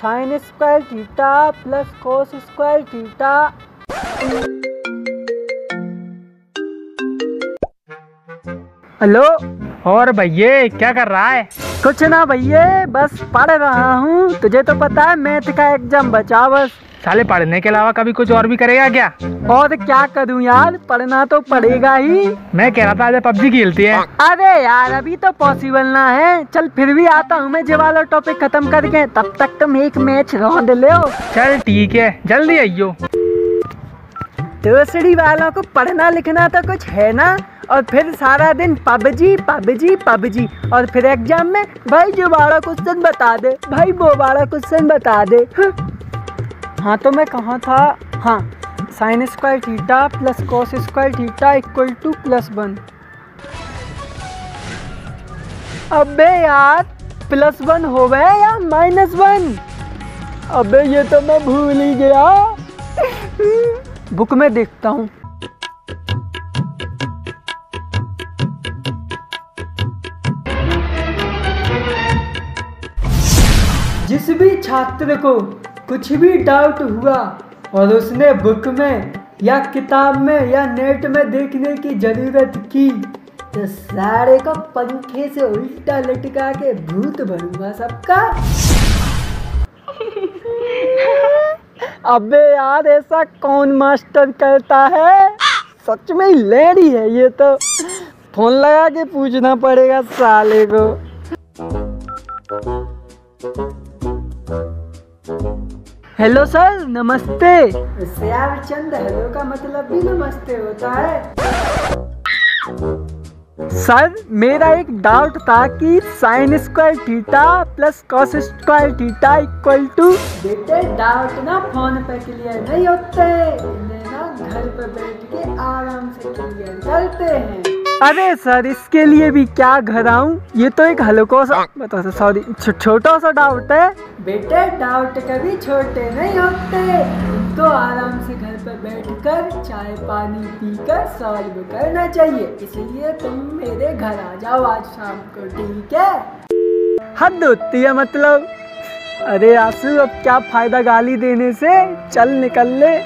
Sign square theta plus cos square theta. Hello. और भैया क्या कर रहा है? कुछ ना भैया, बस पढ़ रहा हूँ। तुझे तो पता है मैथ का एग्जाम बचा बस। साले पढ़ने के अलावा कभी कुछ और भी करेगा क्या? और क्या करूँ यार, पढ़ना तो पड़ेगा ही। मैं कह रहा था आज पबजी खेलती है। अरे यार अभी तो पॉसिबल ना है। चल फिर भी आता हूँ मैं, ये वाला टॉपिक खत्म करके, तब तक तुम एक मैच रौंद लो। चल ठीक है, जल्दी आइयो। दूसरी वालों को पढ़ना लिखना तो कुछ है ना, और फिर सारा दिन पबजी पबजी पबजी, और फिर एग्जाम में भाई जो वाला क्वेश्चन बता दे, भाई वो वाला क्वेश्चन बता दे। हाँ तो मैं कहाँ था? हाँ, sine square theta plus cos square theta equal to +1। अबे यार +1 हो गया या -1? अबे ये तो मैं भूल ही गया। बुक में देखता हूँ। जिस भी छात्र को कुछ भी डाउट हुआ और उसने बुक में या किताब में या नेट में देखने की जरूरत की, तो सारे को पंखे से उल्टा लटका के भूत बनूंगा सबका। अबे यार ऐसा कौन मास्टर करता है? सच में ही लेडी है ये तो। फोन लगा के पूछना पड़ेगा साले को। हेलो सर, नमस्ते। यार चंद हेलो का मतलब भी नमस्ते होता है। सर मेरा एक डाउट था कि sine square theta plus cos square theta equal to. बेटे डाउट ना फोन पे क्लियर नहीं होते, इन्हें ना घर पे बैठ के आराम से क्लियर करते हैं। अरे सर इसके लिए भी क्या घर आऊं? ये तो एक हल्का सा बता, सॉरी छोटा सा डाउट है। बेटे डाउट कभी छोटे नहीं होते, तो आराम से घर पर बैठकर चाय पानी पीकर सॉल्व करना चाहिए। इसलिए तुम मेरे घर आ जाओ आज शाम को, ठीक है? हद होती है मतलब। अरे आंसू अब क्या फायदा गाली देने से, चल निकल ले।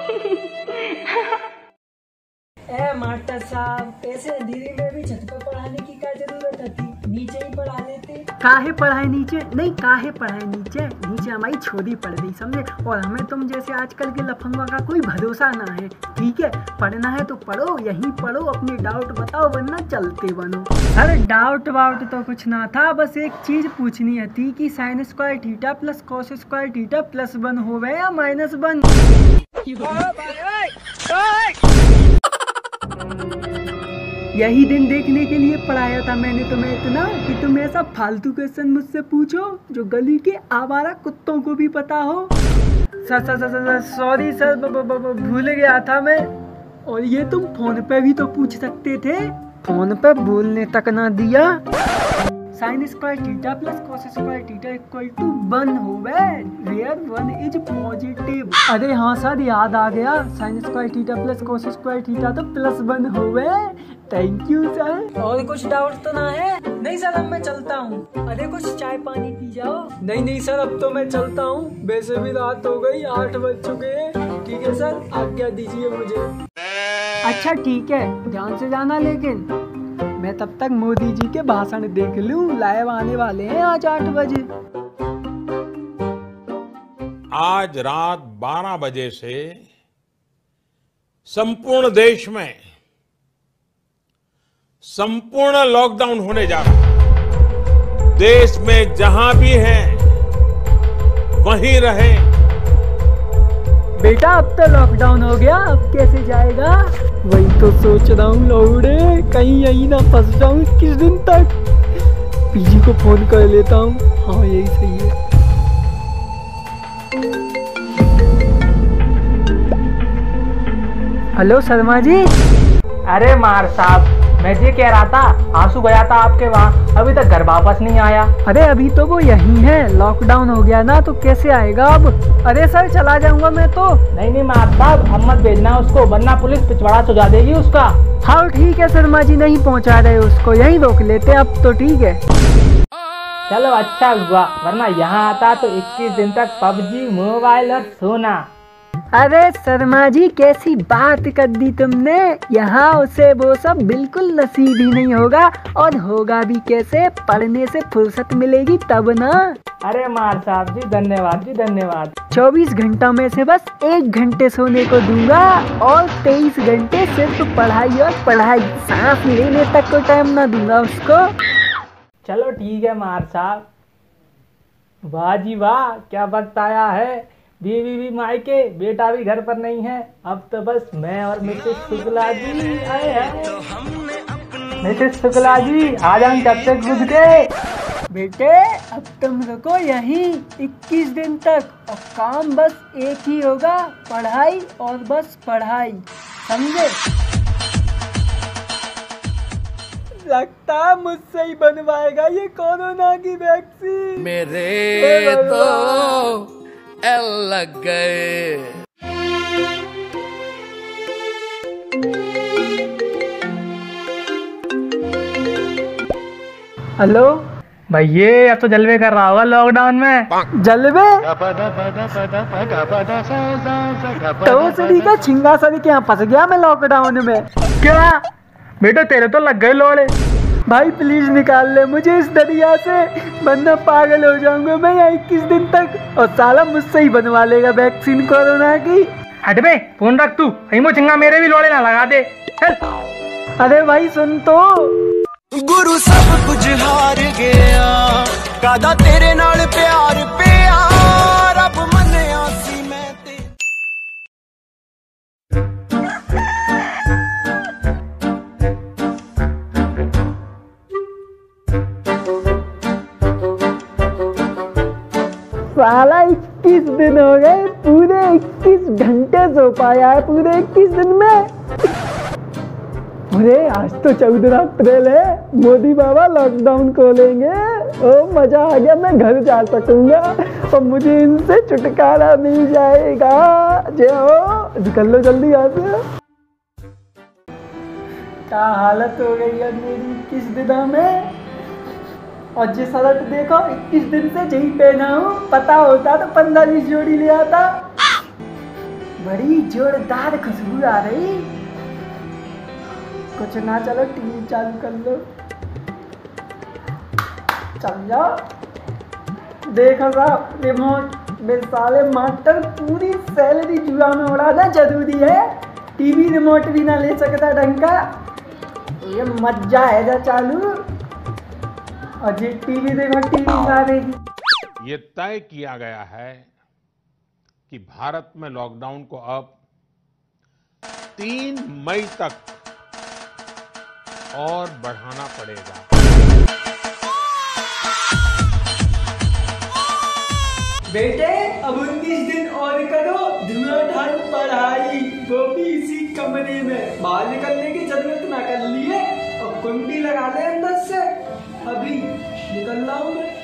मास्टर साहब ऐसे अंधेरे में भी छत पर पढ़ाने की क्या जरूरत थी? नीचे ही पढ़ा लेते। काहे पढ़ाए नीचे? नहीं काहे पढ़ाए नीचे? नीचे हमारी छोरी पढ़ रही समझे, और हमें तुम जैसे आजकल के लफंगों का कोई भरोसा ना है, ठीक है? पढ़ना है तो पढ़ो, यहीं पढ़ो, अपने डाउट बताओ वरना चलते बनो। अरे डाउट वाउट तो कुछ ना था, बस एक चीज पूछनी है थी कि sine square theta plus cos square theta +1 हो गए या -1? यही दिन देखने के लिए पढ़ाया था मैंने तुम्हें इतना कि तुम ऐसा फालतू क्वेश्चन मुझसे पूछो जो गली के आवारा कुत्तों को भी पता हो। सॉरी सर, भूल गया था मैं। और ये तुम फोन पे भी तो पूछ सकते थे, फोन पे बोलने तक ना दिया। Sine square theta plus cos square theta equal to 1 हो गए, वेयर 1 इज पॉजिटिव। अरे हाँ सर याद आ गया, sine square theta plus cos square theta तो +1 हो गए। Thank you sir. और कुछ डाउट तो ना है? नहीं सर अब मैं चलता हूँ। अरे कुछ चाय पानी पी जाओ। नहीं सर अब तो मैं चलता हूँ, वैसे भी रात हो गई, 8 बज चुके हैं। ठीक है सर, आज्ञा दीजिए मुझे। अच्छा ठीक है, ध्यान से जाना, लेकिन मैं तब तक मोदी जी के भाषण देख लूं, लाइव आने वाले हैं आज 8 बजे। आज रात 12 बजे से संपूर्ण देश में संपूर्ण लॉकडाउन होने जा रहा है। देश में जहां भी हैं वहीं रहें। बेटा अब तो लॉकडाउन हो गया, अब कैसे जाएगा? वही तो सोच रहा हूँ लौड़े, कहीं यही ना फंस जाऊँ किस दिन तक। पीजी को फोन कर लेता हूँ। हाँ यही सही है। हेलो शर्मा जी। अरे मार साहब, मैं ये कह रहा था आंसू गया था आपके वहाँ, अभी तक घर वापस नहीं आया। अरे अभी तो वो यहीं है, लॉकडाउन हो गया ना तो कैसे आएगा अब? अरे सर चला जाऊंगा मैं तो। नहीं मार साहब, हम मत भेजना उसको, वरना पुलिस पिछवाड़ा सुझा देगी उसका। हाँ ठीक है शर्मा जी, नहीं पहुँचा रहे उसको, यहीं रोक लेते अब तो। ठीक है चलो अच्छा हुआ, वरना यहाँ आता तो 21 दिन तक पबजी, मोबाइल और सोना। अरे शर्मा जी, कैसी बात कर दी तुमने। यहाँ उसे वो सब बिल्कुल नसीब ही नहीं होगा, और होगा भी कैसे, पढ़ने से फुर्सत मिलेगी तब ना। अरे मार साहब जी धन्यवाद जी धन्यवाद। 24 घंटा में से बस 1 घंटे सोने को दूंगा, और 23 घंटे सिर्फ पढ़ाई और पढ़ाई, सांस लेने तक को टाइम ना दूंगा उसको। चलो ठीक है मार साहब। वाह जी वाह, क्या वक्त आया है। बीवी भी मायके, बेटा भी घर पर नहीं है, अब तो बस मैं और मिसेस शुक्ला जी आए हैं। मिसेस शुक्ला जी आ जाए कब तक बुझ के। बेटे अब तुम रुको यहीं 21 दिन तक, और काम बस एक ही होगा, पढ़ाई और बस पढ़ाई, समझे। लगता है मुझसे ही बनवाएगा ये कोरोना की वैक्सीन। मेरे तो एल लग गए। हेलो भैया, अब तो जलवे कर रहा होगा लॉकडाउन में। जलवे तो सड़ी का छिंगा सड़ी के यहाँ फंस गया मैं लॉकडाउन में। क्या बेटा, तेरे तो लग गए लोड़े। भाई प्लीज निकाल ले मुझे इस दरिया से, वरना पागल हो जाऊंगा मैं यहाँ 21 दिन तक, और साला मुझसे ही बनवा लेगा वैक्सीन कोरोना की। हट बे, फोन रख तू, कहीं वो चिंगा मेरे भी लोड़े ना लगा दे। चल। अरे भाई सुन तो। गुरु सब कुछ हार गया, कादा तेरे नाल प्यार प्यार, अब मन्निया सी मैं ते। साला 21 दिन हो गए, पूरे 21 घंटे सो पाया है पूरे 21 दिन में। अरे आज तो 14 अप्रैल है, मोदी बाबा लॉकडाउन खोलेंगे, ओ मजा आ गया, मैं घर जा सकूंगा और मुझे इनसे छुटकारा मिल जाएगा। जो निकल लो जल्दी यहाँ से। क्या हालत हो गई है मेरी 21 दिनों में, और जिस शर्ट देखो 21 दिन से यही पहना हूँ, पता होता तो 15-20 जोड़ी ले आता। बड़ी जोरदार खुशबू आ रही। कुछ ना, चलो टीवी चालू कर लो, चल जाओ। देखो साहब रिमोट में साले मास्टर पूरी सैलरी जुआ में उड़ाना जरूरी है, टीवी रिमोट भी ना ले सकता ढंग का। ये मजा है जा चालू, और जी टीवी देखो, टीवी ला देगी। ये तय किया गया है कि भारत में लॉकडाउन को अब 3 मई तक और बढ़ाना पड़ेगा। बेटे अब 19 दिन और करो, धुआंधार पढ़ाई, वो भी इसी कमरे में, बाहर निकलने की जरूरत ना कर लिए, और कुंडी लगा दे अंदर से, अभी निकल रहा हूँ मैं।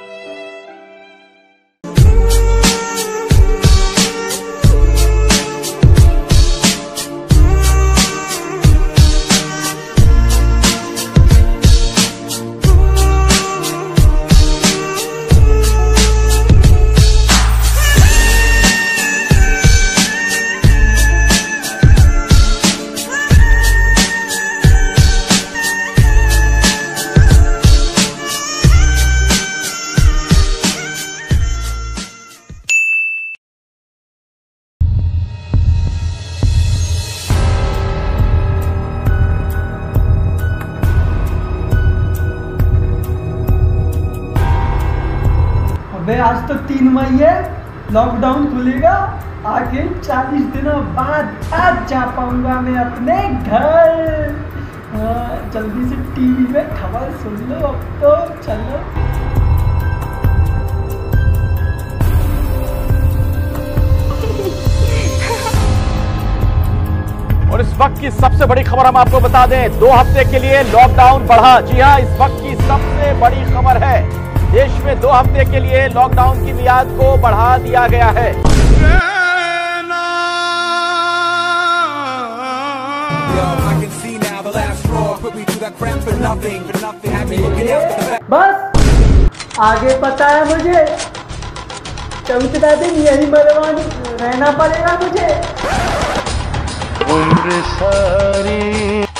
अबे आज तो 3 मई है, लॉकडाउन खुलेगा, आखिर 40 दिनों बाद आज जा पाऊंगा मैं अपने घर। जल्दी से टीवी में खबर सुन लो, अब तो चलो। और इस वक्त की सबसे बड़ी खबर हम आपको बता दें, 2 हफ्ते के लिए लॉकडाउन बढ़ा। जी हां, इस वक्त की सबसे बड़ी खबर है, देश में 2 हफ्ते के लिए लॉकडाउन की मियाद को बढ़ा दिया गया है। बस आगे पता है मुझे, चौथा दिन यही मरवानी रहना पड़ेगा मुझे। उम्र सारी